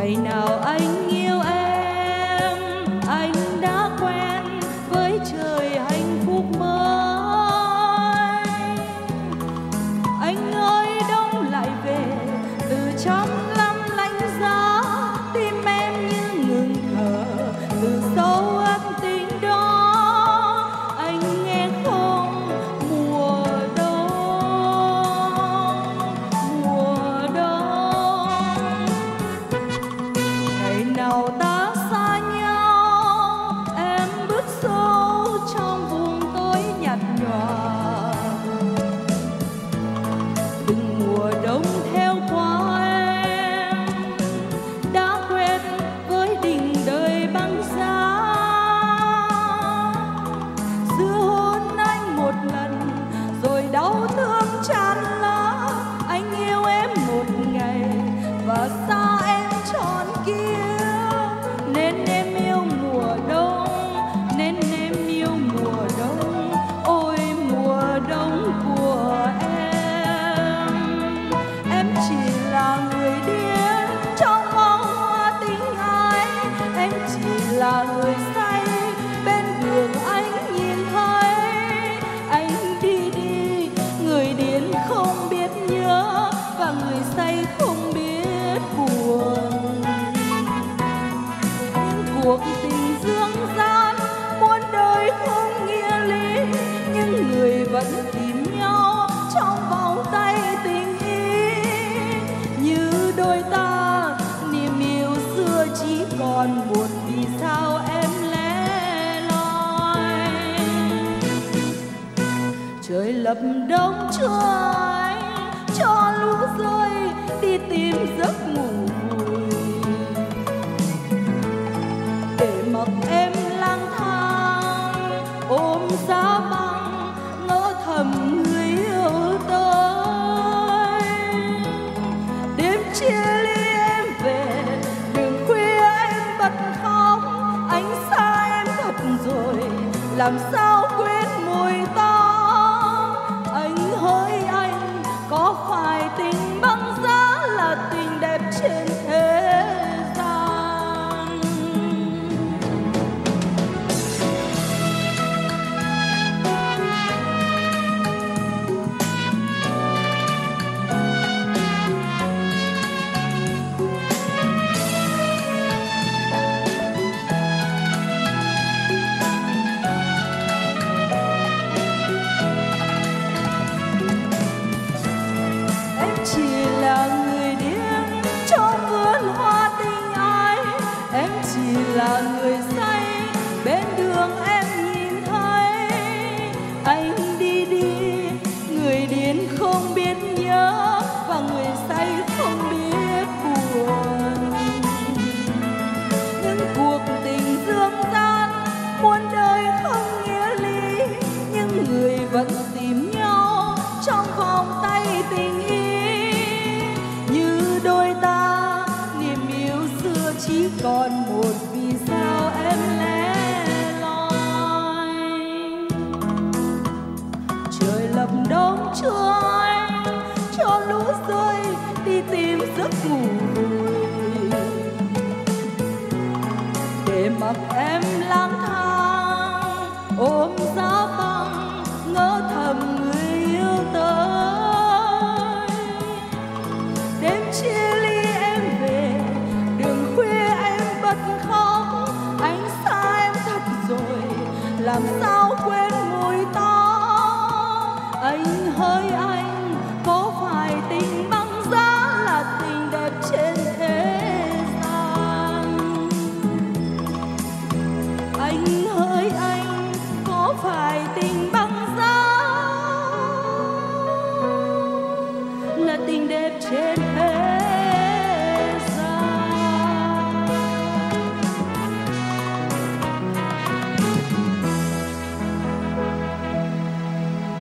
Ngày nào anh yêu em, anh đã quen với trời hạnh phúc mới. Anh ơi đông lại về từ trong lắm lạnh giá, tim em như ngừng thở từ sâu ấp tình đó. Anh nghe không mùa đông, mùa đông. Ngày nào ta xa nhau, em bước sâu trong vùng tối nhạt nhòa. Từng mùa đông theo qua em đã quen với đình đời băng giá. Xưa hôn anh một lần rồi đau thương tràn lá. Anh yêu em một ngày và xa em trọn kiếp. Nên em yêu mùa đông, nên em yêu mùa đông. Ôi mùa đông của em chỉ là người điên trong bóng hoa tình ái. Em chỉ là người say bên đường anh nhìn thấy. Anh đi đi, người điên không biết nhớ và người say không biết buồn. Những cuộc tình dương gian muôn đời không nghĩa lý, nhưng người vẫn tìm nhau trong vòng tay tình ý. Như đôi ta niềm yêu xưa chỉ còn buồn vì sao em lẻ loi. Trời lập đông cho anh, cho lũ rơi đi tìm giấc ngủ vùi. Để mặc em lang thang ôm giá băng, ngỡ thầm người yêu tới. Đêm chia ly em về, đường khuya em bật khóc. Anh xa em thật rồi, làm sao quên mùi tóc. Anh hỡi anh, có phải tình băng giá là tình đẹp trên thế gian? Em chỉ là người điên trong vườn hoa tình ái. Em chỉ là người say bên đường em nhìn thấy. Anh đi đi, người điên không biết nhớ và người say không biết buồn. Những cuộc tình dương gian muôn đời không nghĩa lý, nhưng người vẫn tìm nhau trong vòng tay tình ý. Như đôi ta niềm yêu xưa chỉ còn một vì sao em lẻ loi. Trời lập đông cho anh, cho lũ rơi đi tìm giấc ngủ vùi. Để mặc em lang thang ôm giá băng, ngỡ thầm người yêu tới. Đêm chia ly em về, đường khuya em bật khóc. Anh xa em thật rồi, làm sao